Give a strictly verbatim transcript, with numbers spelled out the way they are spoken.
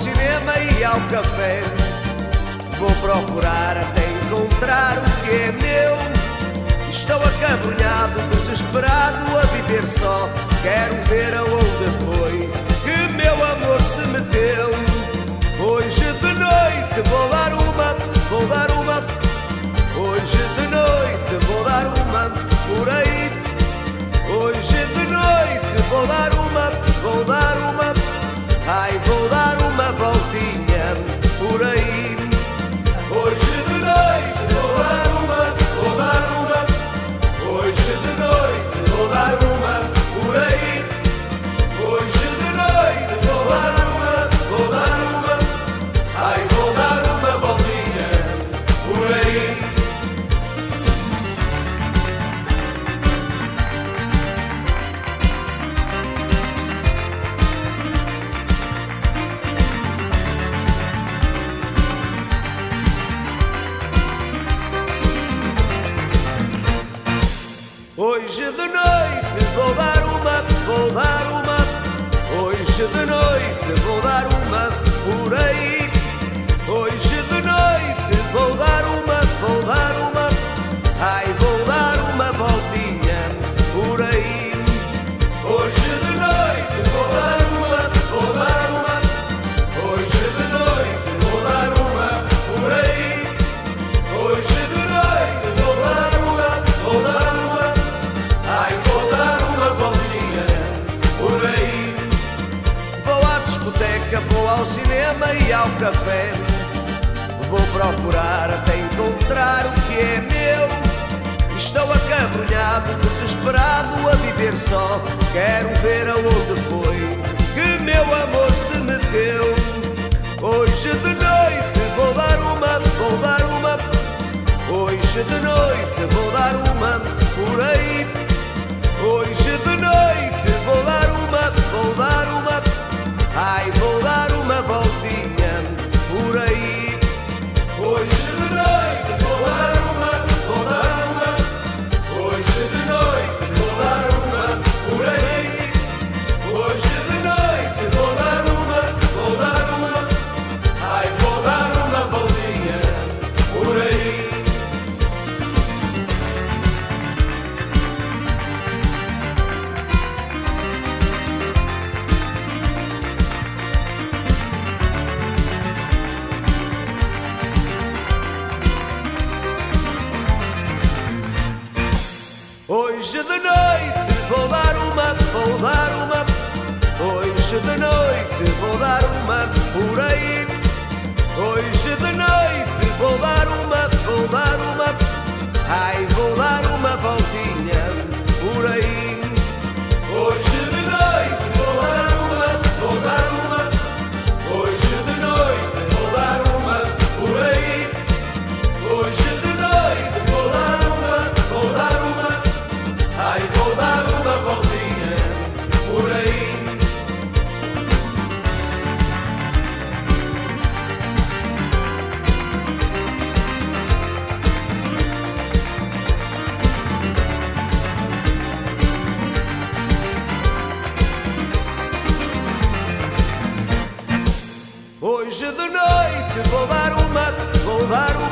cinema e ao café. Vou procurar até encontrar o que é meu. Estou acabrunhado, desesperado, a viver só. Quero ver aonde foi que meu amor se meteu. Hoje de noite vou dar uma, vou dar uma. Hoje de noite vou dar uma por aí. Hoje de noite vou dar uma, vou dar uma. Ai, vou dar uma voltinha por aí. Hoje de noite vou dar uma, vou dar uma. Hoje de noite vou dar uma por aí. Hoje de noite vou dar uma, vou dar uma. Ai, vou dar uma voltinha por aí. Hoje de noite vou dar uma, vou dar uma. Hoje de noite vou dar uma por aí. Hoje de noite vou dar uma, vou dar uma. Ai, vou dar uma voltinha por aí. Hoje de noite vou dar uma, vou dar uma. Hoje de noite vou dar uma por aí. Hoje de noite vou dar uma, vou dar uma. Ai, vou dar uma voltinha por aí. Vou à discoteca, vou ao cinema e ao café. Vou procurar até encontrar o que é meu. Estou acabrunhado, desesperado, a viver só. Quero ver aonde foi que meu amor se meteu. Hoje de noite vou dar uma, vou dar uma. Hoje de noite vou dar uma por aí. Hoje de noite vou dar uma, vou dar uma. Ai, vou dar uma voltinha por aí. Hoje de noite vou dar uma, vou dar uma. Hoje de noite vou dar uma por aí. Hoje de noite vou dar uma, vou dar uma. Ai, vou dar uma voltinha por aí. Hoje de noite vou dar uma, vou dar uma. Hoje de noite vou dar uma por aí. Hoje de noite vou dar uma, vou dar uma. Ai, vou dar uma voltinha por aí. Hoje de noite vou dar uma, vou dar uma. Hoje de noite vou dar uma por aí. Hoje de noite vou dar uma, vou dar uma. Ai, vou dar uma voltinha por aí. Hoje de noite vou dar uma, vou dar uma.